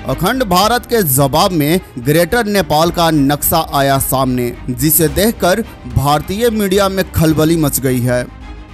अखंड भारत के जवाब में ग्रेटर नेपाल का नक्शा आया सामने, जिसे देखकर भारतीय मीडिया में खलबली मच गई है।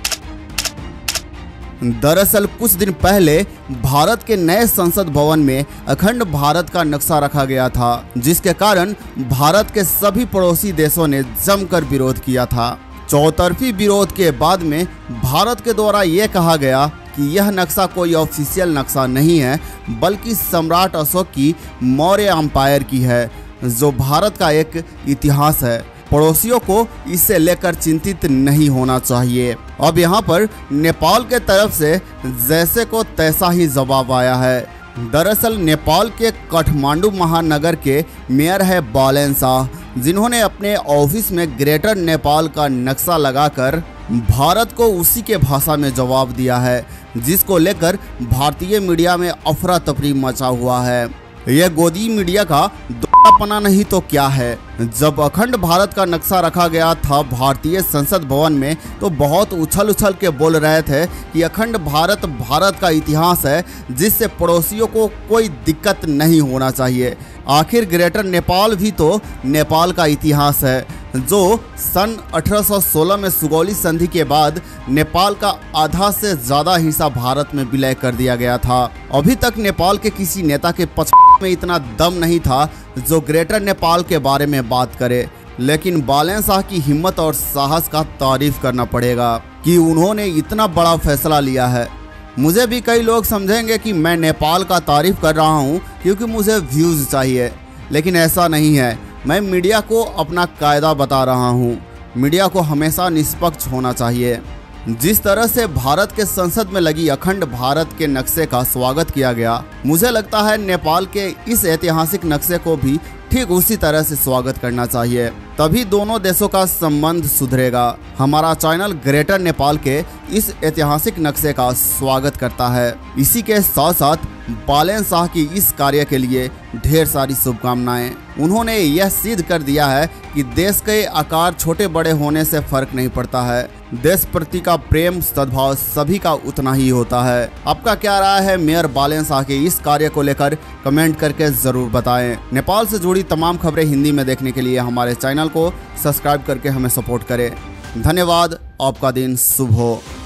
दरअसल कुछ दिन पहले भारत के नए संसद भवन में अखंड भारत का नक्शा रखा गया था, जिसके कारण भारत के सभी पड़ोसी देशों ने जमकर विरोध किया था। चौतरफी विरोध के बाद में भारत के द्वारा ये कहा गया कि यह नक्शा कोई ऑफिशियल नक्शा नहीं है, बल्कि सम्राट अशोक की मौर्य एम्पायर की है, जो भारत का एक इतिहास है। पड़ोसियों को इसे लेकर चिंतित नहीं होना चाहिए। अब यहाँ पर नेपाल के तरफ से जैसे को तैसा ही जवाब आया है। दरअसल नेपाल के काठमांडू महानगर के मेयर है बालेन शाह, जिन्होंने अपने ऑफिस में ग्रेटर नेपाल का नक्शा लगाकर भारत को उसी के भाषा में जवाब दिया है, जिसको लेकर भारतीय मीडिया में अफरा तफरी मचा हुआ है। यह गोदी मीडिया का दोगलापना नहीं तो क्या है। जब अखंड भारत का नक्शा रखा गया था भारतीय संसद भवन में, तो बहुत उछल उछल के बोल रहे थे कि अखंड भारत भारत का इतिहास है, जिससे पड़ोसियों को कोई दिक्कत नहीं होना चाहिए। आखिर ग्रेटर नेपाल भी तो नेपाल का इतिहास है, जो सन 1816 में सुगौली संधि के बाद नेपाल का आधा से ज़्यादा हिस्सा भारत में विलय कर दिया गया था। अभी तक नेपाल के किसी नेता के पक्ष में इतना दम नहीं था जो ग्रेटर नेपाल के बारे में बात करे, लेकिन बालेन शाह की हिम्मत और साहस का तारीफ करना पड़ेगा कि उन्होंने इतना बड़ा फैसला लिया है। मुझे भी कई लोग समझेंगे कि मैं नेपाल का तारीफ कर रहा हूँ क्योंकि मुझे व्यूज़ चाहिए, लेकिन ऐसा नहीं है। मैं मीडिया को अपना कायदा बता रहा हूँ। मीडिया को हमेशा निष्पक्ष होना चाहिए। जिस तरह से भारत के संसद में लगी अखंड भारत के नक्शे का स्वागत किया गया, मुझे लगता है नेपाल के इस ऐतिहासिक नक्शे को भी ठीक उसी तरह से स्वागत करना चाहिए, तभी दोनों देशों का संबंध सुधरेगा। हमारा चैनल ग्रेटर नेपाल के इस ऐतिहासिक नक्शे का स्वागत करता है। इसी के साथ साथ बालेन शाह की इस कार्य के लिए ढेर सारी शुभकामनाएं। उन्होंने यह सिद्ध कर दिया है कि देश के आकार छोटे बड़े होने से फर्क नहीं पड़ता है। देश प्रति का प्रेम सद्भाव सभी का उतना ही होता है। आपका क्या राय है मेयर बालेन शाह के इस कार्य को लेकर? कमेंट करके जरूर बताएं। नेपाल से जुड़ी तमाम खबरें हिंदी में देखने के लिए हमारे चैनल को सब्सक्राइब करके हमें सपोर्ट करें। धन्यवाद। आपका दिन शुभ हो।